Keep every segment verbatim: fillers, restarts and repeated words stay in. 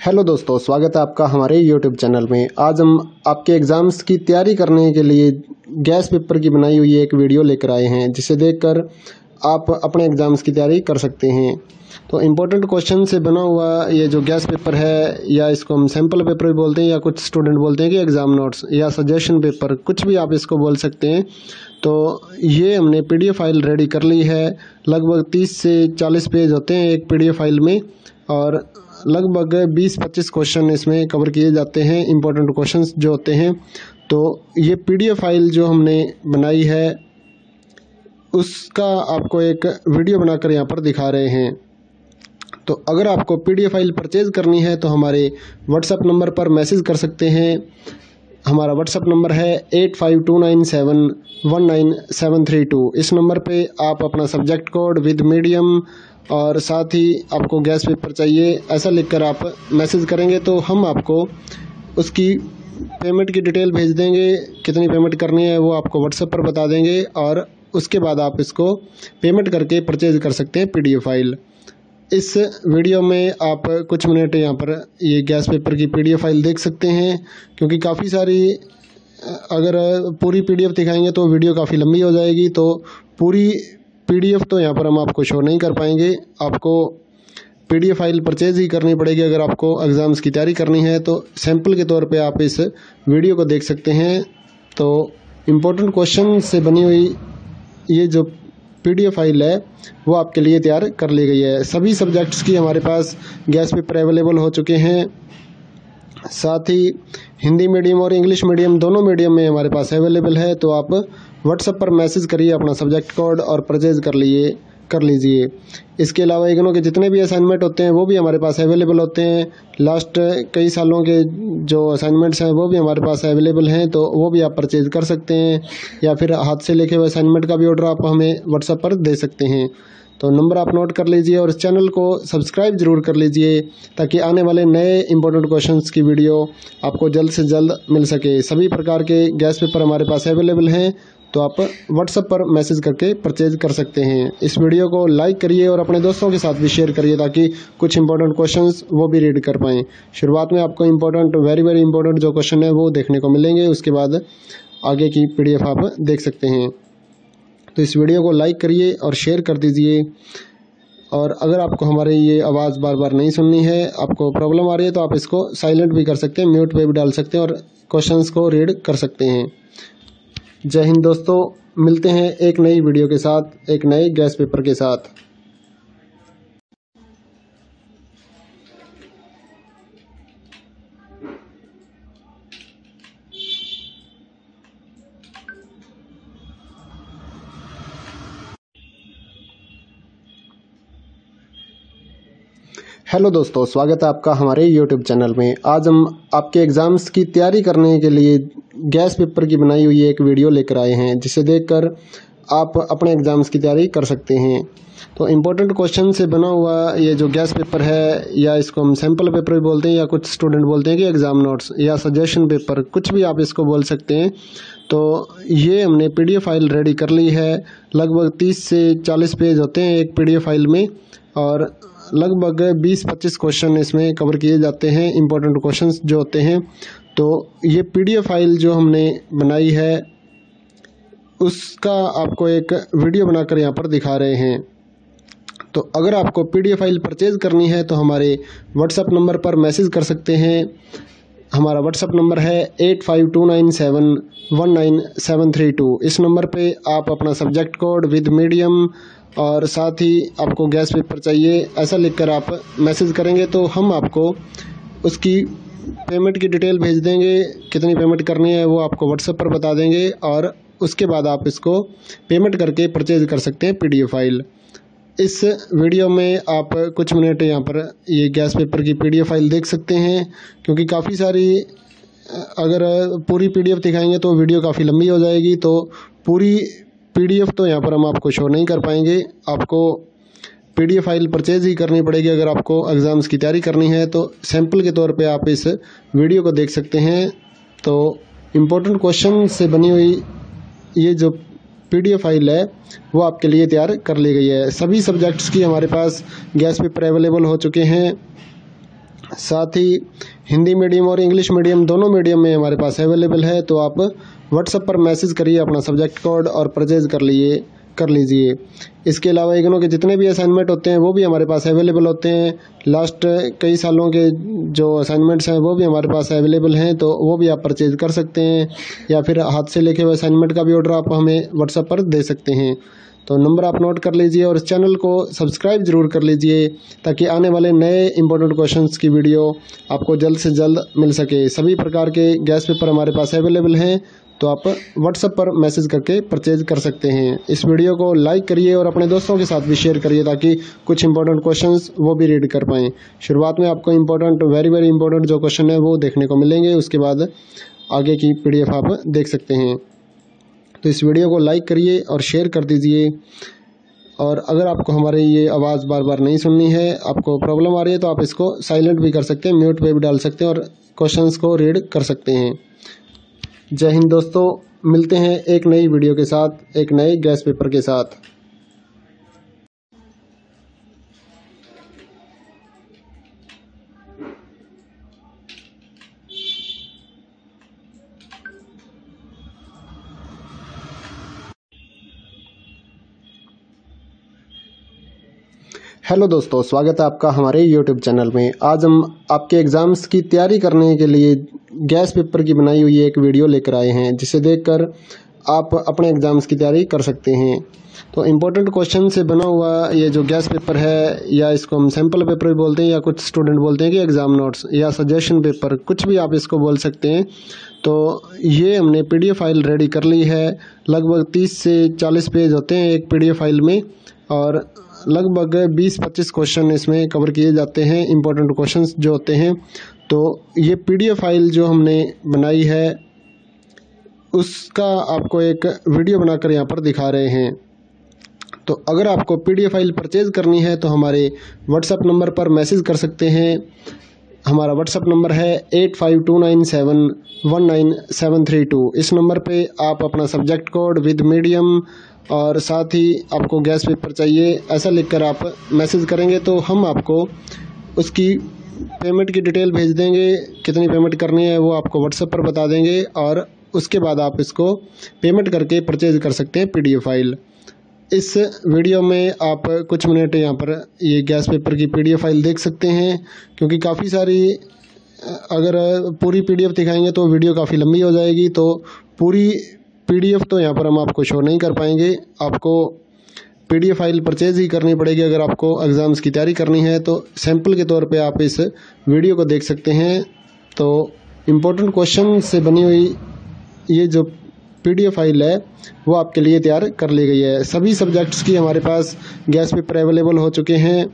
Hello दोस्तों, स्वागत है आपका हमारे यूट्यूब चैनल में। आज हम आपके एग्ज़ाम्स की तैयारी करने के लिए गैस पेपर की बनाई हुई एक वीडियो लेकर आए हैं, जिसे देखकर आप अपने एग्ज़ाम्स की तैयारी कर सकते हैं। तो इम्पोर्टेंट क्वेश्चन से बना हुआ ये जो गैस पेपर है, या इसको हम सैम्पल पेपर भी बोलते हैं, या कुछ स्टूडेंट बोलते हैं कि एग्ज़ाम नोट्स या सजेशन पेपर, कुछ भी आप इसको बोल सकते हैं। तो ये हमने पीडीएफ फाइल रेडी कर ली है। लगभग तीस से चालीस पेज होते हैं एक पीडीएफ फाइल में, और लगभग बीस पच्चीस क्वेश्चन इसमें कवर किए जाते हैं, इम्पोर्टेंट क्वेश्चंस जो होते हैं। तो ये पीडीएफ फाइल जो हमने बनाई है, उसका आपको एक वीडियो बनाकर यहाँ पर दिखा रहे हैं। तो अगर आपको पीडीएफ फाइल परचेज़ करनी है तो हमारे व्हाट्सएप नंबर पर मैसेज कर सकते हैं। हमारा व्हाट्सएप नंबर है eight five two nine seven one nine seven three two. इस नंबर पे आप अपना सब्जेक्ट कोड विद मीडियम और साथ ही आपको गैस पेपर चाहिए, ऐसा लिखकर आप मैसेज करेंगे तो हम आपको उसकी पेमेंट की डिटेल भेज देंगे। कितनी पेमेंट करनी है वो आपको व्हाट्सएप पर बता देंगे, और उसके बाद आप इसको पेमेंट करके परचेज कर सकते हैं पीडीएफ फाइल। इस वीडियो में आप कुछ मिनट यहाँ पर ये गैस पेपर की पीडीएफ फाइल देख सकते हैं, क्योंकि काफ़ी सारी, अगर पूरी पीडीएफ दिखाएंगे तो वीडियो काफ़ी लंबी हो जाएगी। तो पूरी पीडीएफ तो यहाँ पर हम आपको शो नहीं कर पाएंगे। आपको पीडीएफ फाइल परचेज ही करनी पड़ेगी अगर आपको एग्ज़ाम्स की तैयारी करनी है। तो सैंपल के तौर पे आप इस वीडियो को देख सकते हैं। तो इम्पोर्टेंट क्वेश्चन से बनी हुई ये जो पीडीएफ फाइल है वो आपके लिए तैयार कर ली गई है। सभी सब्जेक्ट्स की हमारे पास गैस पेपर अवेलेबल हो चुके हैं। साथ ही हिंदी मीडियम और इंग्लिश मीडियम दोनों मीडियम में हमारे पास अवेलेबल है। तो आप व्हाट्सएप पर मैसेज करिए अपना सब्जेक्ट कोड और परचेज कर लिए कर लीजिए। इसके अलावा इग्नो के जितने भी असाइनमेंट होते हैं वो भी हमारे पास अवेलेबल होते हैं। लास्ट कई सालों के जो असाइनमेंट्स हैं वो भी हमारे पास अवेलेबल हैं, तो वो भी आप परचेज कर सकते हैं, या फिर हाथ से लिखे हुए असाइनमेंट का भी ऑर्डर आप हमें व्हाट्सएप पर दे सकते हैं। तो नंबर आप नोट कर लीजिए और इस चैनल को सब्सक्राइब जरूर कर लीजिए, ताकि आने वाले नए इंपॉर्टेंट क्वेश्चंस की वीडियो आपको जल्द से जल्द मिल सके। सभी प्रकार के गैस पेपर हमारे पास अवेलेबल हैं, तो आप व्हाट्सएप पर मैसेज करके परचेज कर सकते हैं। इस वीडियो को लाइक करिए और अपने दोस्तों के साथ भी शेयर करिए, ताकि कुछ इंपॉर्टेंट क्वेश्चंस वो भी रीड कर पाएँ। शुरुआत में आपको इंपॉर्टेंट वेरी वेरी इंपॉर्टेंट जो क्वेश्चन है वो देखने को मिलेंगे, उसके बाद आगे की पीडीएफ आप देख सकते हैं। तो इस वीडियो को लाइक करिए और शेयर कर दीजिए। और अगर आपको हमारी ये आवाज़ बार बार नहीं सुननी है, आपको प्रॉब्लम आ रही है, तो आप इसको साइलेंट भी कर सकते हैं, म्यूट पे भी डाल सकते हैं और क्वेश्चंस को रीड कर सकते हैं। जय हिंद दोस्तों, मिलते हैं एक नई वीडियो के साथ, एक नए गैस पेपर के साथ। हेलो दोस्तों, स्वागत है आपका हमारे यूट्यूब चैनल में। आज हम आपके एग्ज़ाम्स की तैयारी करने के लिए गैस पेपर की बनाई हुई एक वीडियो लेकर आए हैं, जिसे देखकर आप अपने एग्ज़ाम्स की तैयारी कर सकते हैं। तो इम्पोर्टेंट क्वेश्चन से बना हुआ ये जो गैस पेपर है, या इसको हम सैम्पल पेपर भी बोलते हैं, या कुछ स्टूडेंट बोलते हैं कि एग्ज़ाम नोट्स या सजेशन पेपर, कुछ भी आप इसको बोल सकते हैं। तो ये हमने पीडीएफ फाइल रेडी कर ली है। लगभग तीस से चालीस पेज होते हैं एक पीडीएफ फाइल में, और लगभग बीस पच्चीस क्वेश्चन इसमें कवर किए जाते हैं, इम्पोर्टेंट क्वेश्चंस जो होते हैं। तो ये पीडीएफ फाइल जो हमने बनाई है, उसका आपको एक वीडियो बनाकर यहाँ पर दिखा रहे हैं। तो अगर आपको पीडीएफ फाइल परचेज करनी है तो हमारे व्हाट्सएप नंबर पर मैसेज कर सकते हैं। हमारा व्हाट्सएप नंबर है eight five two nine seven one nine seven three two. इस नंबर पे आप अपना सब्जेक्ट कोड विद मीडियम और साथ ही आपको गैस पेपर चाहिए, ऐसा लिखकर आप मैसेज करेंगे तो हम आपको उसकी पेमेंट की डिटेल भेज देंगे। कितनी पेमेंट करनी है वो आपको व्हाट्सएप पर बता देंगे, और उसके बाद आप इसको पेमेंट करके परचेज कर सकते हैं पीडीएफ फाइल। इस वीडियो में आप कुछ मिनट यहाँ पर ये गैस पेपर की पीडीएफ फाइल देख सकते हैं, क्योंकि काफ़ी सारी, अगर पूरी पीडीएफ दिखाएंगे तो वीडियो काफ़ी लंबी हो जाएगी। तो पूरी पीडीएफ तो यहाँ पर हम आपको शो नहीं कर पाएंगे। आपको पीडीएफ फाइल परचेज ही करनी पड़ेगी अगर आपको एग्ज़ाम्स की तैयारी करनी है। तो सैंपल के तौर पे आप इस वीडियो को देख सकते हैं। तो इम्पोर्टेंट क्वेश्चन से बनी हुई ये जो पीडीएफ फाइल है वो आपके लिए तैयार कर ली गई है। सभी सब्जेक्ट्स की हमारे पास गैस पेपर अवेलेबल हो चुके हैं। साथ ही हिंदी मीडियम और इंग्लिश मीडियम दोनों मीडियम में हमारे पास अवेलेबल है। तो आप व्हाट्सएप पर मैसेज करिए अपना सब्जेक्ट कोड और परचेज कर लिए कर लीजिए। इसके अलावा इग्नू के जितने भी असाइनमेंट होते हैं वो भी हमारे पास अवेलेबल होते हैं। लास्ट कई सालों के जो असाइनमेंट्स हैं वो भी हमारे पास अवेलेबल हैं, तो वो भी आप परचेज कर सकते हैं, या फिर हाथ से लिखे हुए असाइनमेंट का भी ऑर्डर आप हमें व्हाट्सएप पर दे सकते हैं। तो नंबर आप नोट कर लीजिए और इस चैनल को सब्सक्राइब जरूर कर लीजिए ताकि आने वाले नए इंपॉर्टेंट क्वेश्चंस की वीडियो आपको जल्द से जल्द मिल सके। सभी प्रकार के गैस पेपर हमारे पास अवेलेबल हैं, तो आप व्हाट्सएप पर मैसेज करके परचेज कर सकते हैं। इस वीडियो को लाइक करिए और अपने दोस्तों के साथ भी शेयर करिए ताकि कुछ इंपॉर्टेंट क्वेश्चंस वो भी रीड कर पाएँ। शुरुआत में आपको इंपॉर्टेंट वेरी वेरी इंपॉर्टेंट जो क्वेश्चन है वो देखने को मिलेंगे, उसके बाद आगे की पीडीएफ आप देख सकते हैं। तो इस वीडियो को लाइक करिए और शेयर कर दीजिए। और अगर आपको हमारी ये आवाज़ बार बार नहीं सुननी है, आपको प्रॉब्लम आ रही है, तो आप इसको साइलेंट भी कर सकते हैं, म्यूट पे भी डाल सकते हैं और क्वेश्चंस को रीड कर सकते हैं। जय हिंद दोस्तों, मिलते हैं एक नई वीडियो के साथ, एक नए गैस पेपर के साथ। हेलो दोस्तों, स्वागत है आपका हमारे यूट्यूब चैनल में। आज हम आपके एग्ज़ाम्स की तैयारी करने के लिए गैस पेपर की बनाई हुई एक वीडियो लेकर आए हैं, जिसे देखकर आप अपने एग्ज़ाम्स की तैयारी कर सकते हैं। तो इम्पोर्टेंट क्वेश्चन से बना हुआ ये जो गैस पेपर है, या इसको हम सैम्पल पेपर भी बोलते हैं, या कुछ स्टूडेंट बोलते हैं कि एग्ज़ाम नोट्स या सजेशन पेपर, कुछ भी आप इसको बोल सकते हैं। तो ये हमने पीडीएफ फाइल रेडी कर ली है। लगभग तीस से चालीस पेज होते हैं एक पीडीएफ फाइल में, और लगभग बीस पच्चीस क्वेश्चन इसमें कवर किए जाते हैं, इंपॉर्टेंट क्वेश्चंस जो होते हैं। तो ये पीडीएफ फाइल जो हमने बनाई है उसका आपको एक वीडियो बनाकर यहाँ पर दिखा रहे हैं। तो अगर आपको पीडीएफ फाइल परचेज करनी है तो हमारे व्हाट्सएप नंबर पर मैसेज कर सकते हैं। हमारा व्हाट्सएप नंबर है eight five two nine seven one nine seven three two. इस नंबर पे आप अपना सब्जेक्ट कोड विद मीडियम और साथ ही आपको गैस पेपर चाहिए ऐसा लिखकर आप मैसेज करेंगे, तो हम आपको उसकी पेमेंट की डिटेल भेज देंगे। कितनी पेमेंट करनी है वो आपको व्हाट्सएप पर बता देंगे, और उसके बाद आप इसको पेमेंट करके परचेज कर सकते हैं पीडीएफ फाइल। इस वीडियो में आप कुछ मिनट यहाँ पर ये गैस पेपर की पीडीएफ फाइल देख सकते हैं, क्योंकि काफ़ी सारी, अगर पूरी पीडीएफ दिखाएंगे तो वीडियो काफ़ी लंबी हो जाएगी, तो पूरी पीडीएफ तो यहाँ पर हम आपको शो नहीं कर पाएंगे। आपको पीडीएफ फाइल परचेज ही करनी पड़ेगी अगर आपको एग्ज़ाम्स की तैयारी करनी है। तो सैंपल के तौर पे आप इस वीडियो को देख सकते हैं। तो इम्पोर्टेंट क्वेश्चन से बनी हुई ये जो पीडीएफ फाइल है वो आपके लिए तैयार कर ली गई है। सभी सब्जेक्ट्स की हमारे पास गैस पेपर अवेलेबल हो चुके हैं।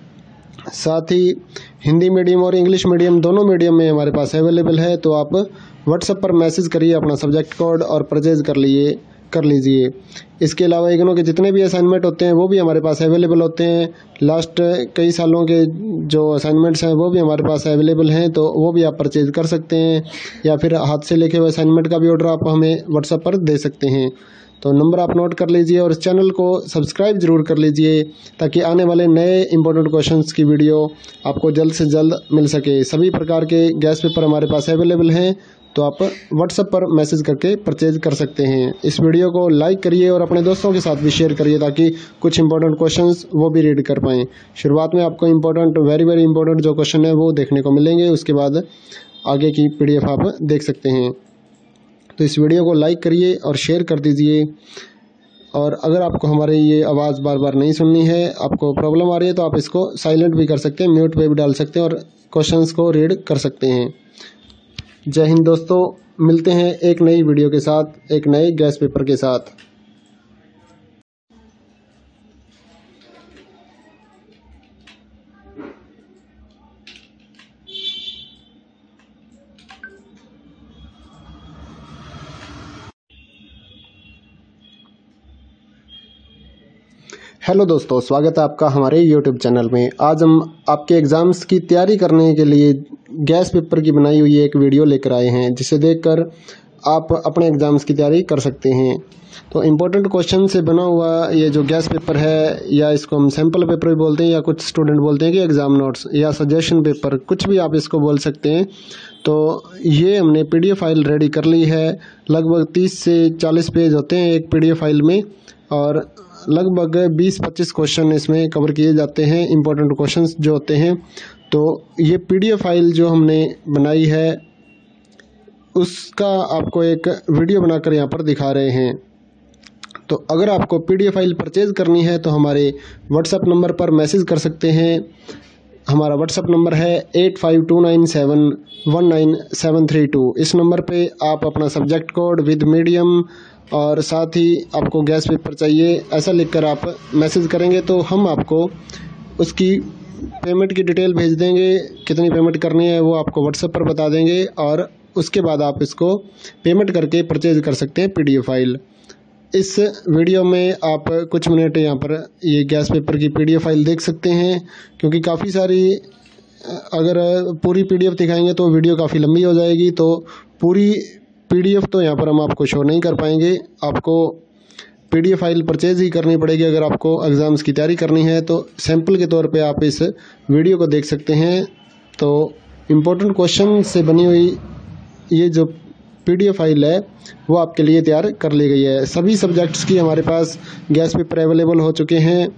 साथ ही हिंदी मीडियम और इंग्लिश मीडियम दोनों मीडियम में हमारे पास अवेलेबल है। तो आप व्हाट्सएप पर मैसेज करिए अपना सब्जेक्ट कोड और परचेज कर लिए कर लीजिए। इसके अलावा इग्नू के जितने भी असाइनमेंट होते हैं वो भी हमारे पास अवेलेबल होते हैं। लास्ट कई सालों के जो असाइनमेंट्स हैं वो भी हमारे पास अवेलेबल हैं, तो वो भी आप परचेज कर सकते हैं, या फिर हाथ से लिखे हुए असाइनमेंट का भी ऑर्डर आप हमें व्हाट्सएप पर दे सकते हैं। तो नंबर आप नोट कर लीजिए और इस चैनल को सब्सक्राइब जरूर कर लीजिए ताकि आने वाले नए इंपॉर्टेंट क्वेश्चंस की वीडियो आपको जल्द से जल्द मिल सके। सभी प्रकार के गैस पेपर हमारे पास अवेलेबल हैं, तो आप व्हाट्सएप पर मैसेज करके परचेज कर सकते हैं। इस वीडियो को लाइक करिए और अपने दोस्तों के साथ भी शेयर करिए ताकि कुछ इंपॉर्टेंट क्वेश्चंस वो भी रीड कर पाएँ। शुरुआत में आपको इंपॉर्टेंट वेरी वेरी इंपॉर्टेंट जो क्वेश्चन है वो देखने को मिलेंगे, उसके बाद आगे की पीडीएफ आप देख सकते हैं। तो इस वीडियो को लाइक करिए और शेयर कर दीजिए। और अगर आपको हमारी ये आवाज़ बार बार नहीं सुननी है, आपको प्रॉब्लम आ रही है, तो आप इसको साइलेंट भी कर सकते हैं, म्यूट पे भी डाल सकते हैं और क्वेश्चंस को रीड कर सकते हैं। जय हिंद दोस्तों, मिलते हैं एक नई वीडियो के साथ, एक नए गैस पेपर के साथ। हेलो दोस्तों, स्वागत है आपका हमारे यूट्यूब चैनल में। आज हम आपके एग्ज़ाम्स की तैयारी करने के लिए गैस पेपर की बनाई हुई एक वीडियो लेकर आए हैं, जिसे देखकर आप अपने एग्ज़ाम्स की तैयारी कर सकते हैं। तो इम्पोर्टेंट क्वेश्चन से बना हुआ ये जो गैस पेपर है, या इसको हम सैम्पल पेपर भी बोलते हैं, या कुछ स्टूडेंट बोलते हैं कि एग्ज़ाम नोट्स या सजेशन पेपर, कुछ भी आप इसको बोल सकते हैं। तो ये हमने पीडीएफ फाइल रेडी कर ली है। लगभग तीस से चालीस पेज होते हैं एक पीडीएफ फाइल में, और लगभग बीस पच्चीस क्वेश्चन इसमें कवर किए जाते हैं, इम्पोर्टेंट क्वेश्चंस जो होते हैं। तो ये पीडीएफ फाइल जो हमने बनाई है उसका आपको एक वीडियो बनाकर यहाँ पर दिखा रहे हैं। तो अगर आपको पीडीएफ फाइल परचेज़ करनी है तो हमारे व्हाट्सएप नंबर पर मैसेज कर सकते हैं। हमारा व्हाट्सएप नंबर है eight five two nine seven one nine seven three two. इस नंबर पे आप अपना सब्जेक्ट कोड विद मीडियम और साथ ही आपको गैस पेपर चाहिए ऐसा लिखकर आप मैसेज करेंगे तो हम आपको उसकी पेमेंट की डिटेल भेज देंगे। कितनी पेमेंट करनी है वो आपको व्हाट्सएप पर बता देंगे, और उसके बाद आप इसको पेमेंट करके परचेज़ कर सकते हैं पीडीएफ फाइल। इस वीडियो में आप कुछ मिनट यहाँ पर ये गैस पेपर की पीडीएफ फाइल देख सकते हैं, क्योंकि काफ़ी सारी, अगर पूरी पीडीएफ दिखाएंगे तो वीडियो काफ़ी लंबी हो जाएगी, तो पूरी पीडीएफ तो यहाँ पर हम आपको शो नहीं कर पाएंगे। आपको पीडीएफ फाइल परचेज़ ही करनी पड़ेगी अगर आपको एग्ज़ाम्स की तैयारी करनी है। तो सैंपल के तौर पे आप इस वीडियो को देख सकते हैं। तो इम्पोर्टेंट क्वेश्चन से बनी हुई ये जो पीडीएफ फाइल है वो आपके लिए तैयार कर ली गई है। सभी सब्जेक्ट्स की हमारे पास गैस पेपर अवेलेबल हो चुके हैं।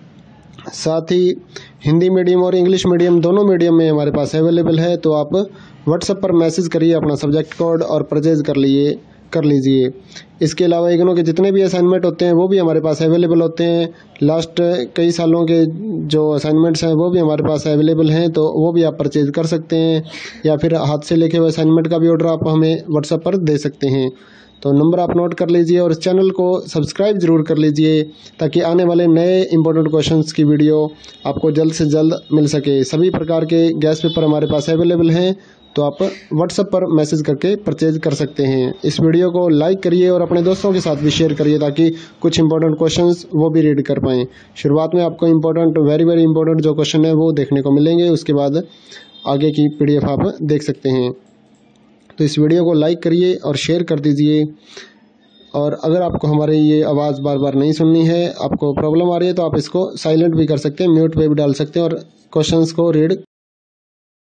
साथ ही हिंदी मीडियम और इंग्लिश मीडियम दोनों मीडियम में हमारे पास अवेलेबल है। तो आप व्हाट्सएप पर मैसेज करिए अपना सब्जेक्ट कोड और परचेज़ कर लिए कर लीजिए। इसके अलावा इग्नू के जितने भी असाइनमेंट होते हैं वो भी हमारे पास अवेलेबल होते हैं। लास्ट कई सालों के जो असाइनमेंट्स हैं वो भी हमारे पास अवेलेबल हैं, तो वो भी आप परचेज़ कर सकते हैं, या फिर हाथ से लिखे हुए असाइनमेंट का भी ऑर्डर आप हमें व्हाट्सएप पर दे सकते हैं। तो नंबर आप नोट कर लीजिए और इस चैनल को सब्सक्राइब ज़रूर कर लीजिए, ताकि आने वाले नए इंपॉर्टेंट क्वेश्चंस की वीडियो आपको जल्द से जल्द मिल सके। सभी प्रकार के गैस पेपर हमारे पास अवेलेबल हैं, तो आप व्हाट्सएप पर मैसेज करके परचेज कर सकते हैं। इस वीडियो को लाइक करिए और अपने दोस्तों के साथ भी शेयर करिए, ताकि कुछ इंपॉर्टेंट क्वेश्चंस वो भी रीड कर पाएँ। शुरुआत में आपको इंपॉर्टेंट वेरी वेरी इंपॉर्टेंट जो क्वेश्चन है वो देखने को मिलेंगे, उसके बाद आगे की पीडीएफ आप देख सकते हैं। तो इस वीडियो को लाइक करिए और शेयर कर दीजिए। और अगर आपको हमारी ये आवाज़ बार बार नहीं सुननी है, आपको प्रॉब्लम आ रही है, तो आप इसको साइलेंट भी कर सकते हैं, म्यूट पे भी डाल सकते हैं और क्वेश्चंस को रीड